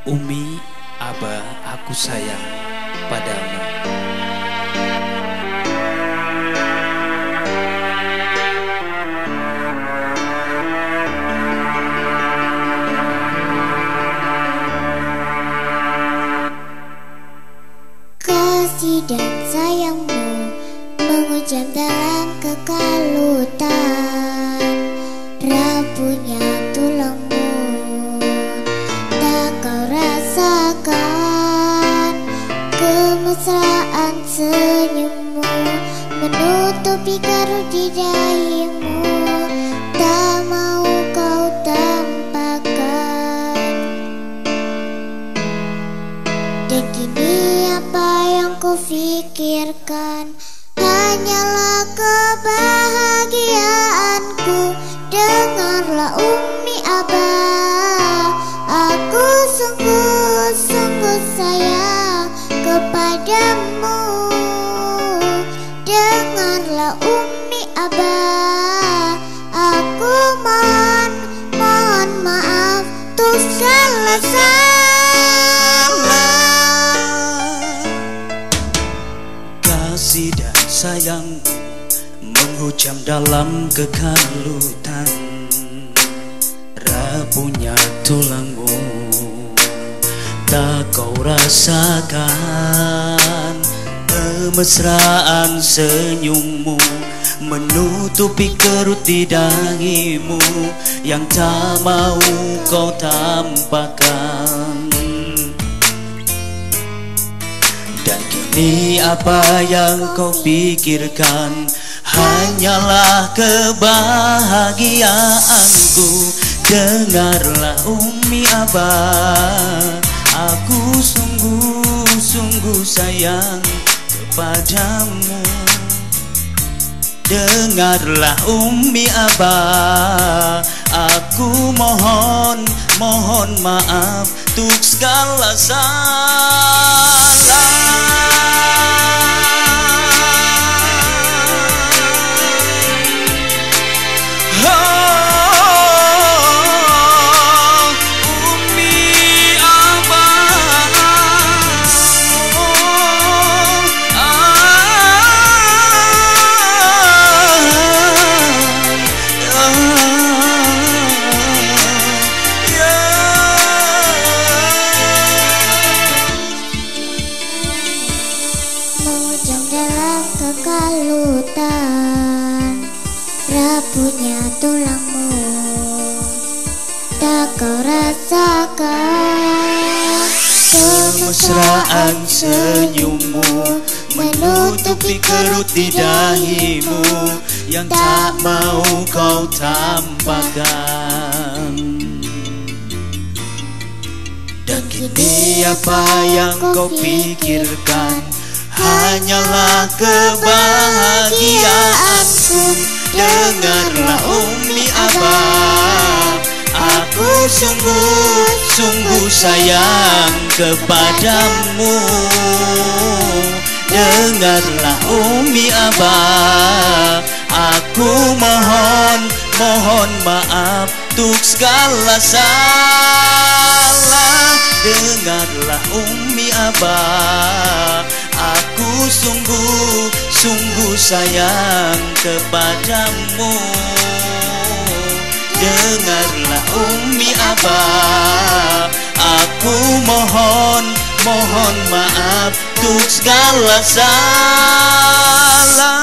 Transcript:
Umi, Abah, aku sayang padamu. Kasih dan sayangmu menghujam dalam kekalutan, rapuhnya tulangmu tak kau rasakan. Kemesraan senyummu menutupi karut di dahimu, tak mau kau tampakkan. Dan kini apa yang kau pikirkan hanyalah kebahagiaanku. Dengarlah Umi Abah, aku sungguh-sungguh sayang kepadamu. Dengarlah Umi Abah, aku mohon maaf untuk segala salah. Kasih dan sayangmu menghujam dalam kekalutan, rapuhnya tulangmu tak kau rasakan. Kemesraan senyummu menutupi kerut di dahimu yang tak mau kau tampakkan. Dan kini apa yang kau pikirkan hanyalah kebahagiaanku. Dengarlah Umi Abah, aku sungguh-sungguh sayang kepadamu. Dengarlah Umi Abah, aku mohon maaf untuk segala salah. Menghujam dalam kekalutan, rapuhnya tulangmu tak kau rasakan. Kemesraan senyummu menutupi kerut di dahimu yang tak mau kau tampakkan. Dan kini apa yang kau pikirkan hanyalah kebahagiaanku. Dengarlah Umi Abah, aku sungguh-sungguh sayang kepadamu. Dengarlah Umi Abah, aku mohon maaf untuk segala salah. Dengarlah Umi Abah, aku sungguh-sungguh sayang kepadamu. Dengarlah Umi Abah, aku mohon maaf untuk segala salah.